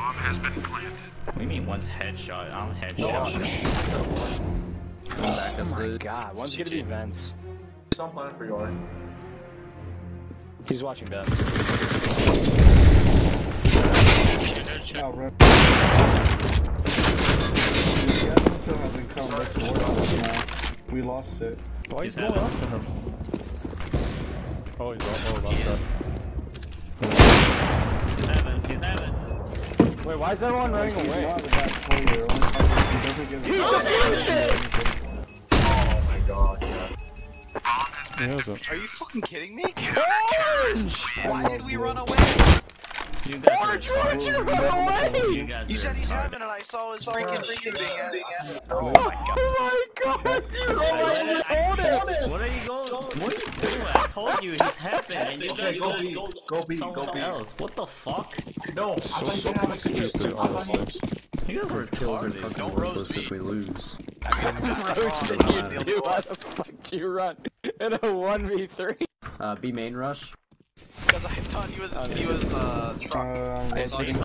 What do you mean one's headshot? I'm headshot. Oh my god, one's gonna be vents. He's on planet for your. He's watching vents. Oh, rip. Still hasn't come back to work now. We lost it. Why is going after him? Oh, he's lost that. He's heaven. Wait, why is everyone running away? Not a bad player. Oh my god, yeah. Are you fucking kidding me? Orange! Why did we run away? You guys Orange, why'd you run away? You guys You are said he's retarded. having and I saw his freaking shooting at it. Oh my god, you hold it! What are you going? What are you doing? I told you he's heaven, and you guys Go B, go B, something go B. else. What the fuck? No, I thought you had a Stupid, honestly. You guys are retarded. Don't roast me if we lose. Roasted you do, why the fuck do you run in a 1v3? B main rush. Because I thought he was I truck. was